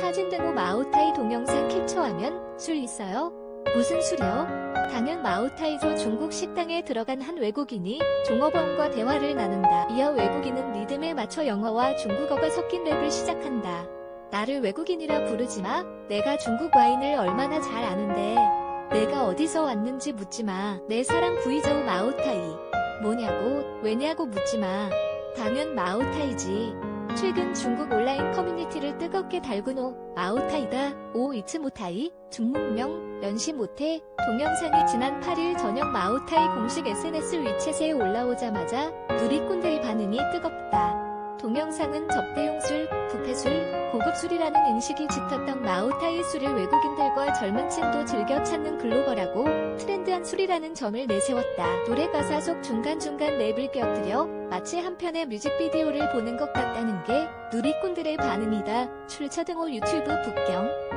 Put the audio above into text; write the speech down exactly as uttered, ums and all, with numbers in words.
사진 등 후 마오타이 동영상 캡처하면 술 있어요? 무슨 술이요? 당연 마오타이죠. 중국 식당에 들어간 한 외국인이 종업원과 대화를 나눈다. 이어 외국인은 리듬에 맞춰 영어와 중국어가 섞인 랩을 시작한다. 나를 외국인이라 부르지마. 내가 중국 와인을 얼마나 잘 아는데. 내가 어디서 왔는지 묻지마. 내 사랑 구이저우 마오타이. 뭐냐고, 왜냐고 묻지마. 당연 마오타이지. 최근 중국 온라인 커뮤니티를 뜨겁게 달군 오 마오타이다. 오 이츠 모타이. 중국명 연시 모태. 동영상이 지난 팔 일 저녁 마오타이 공식 에스엔에스 위챗에 올라오자마자 누리꾼들의 반응이 뜨겁다. 동영상은 접대용 술, 부패술, 고급술이라는 인식이 짙었던 마오타이 술을 외국인들과 젊은 층도 즐겨 찾는 글로벌하고 트렌드한 술이라는 점을 내세웠다. 노래 가사 속 중간중간 랩을 껴들여 마치 한 편의 뮤직비디오를 보는 것 같다는 게 누리꾼들의 반응이다. 출처 등호 유튜브 북경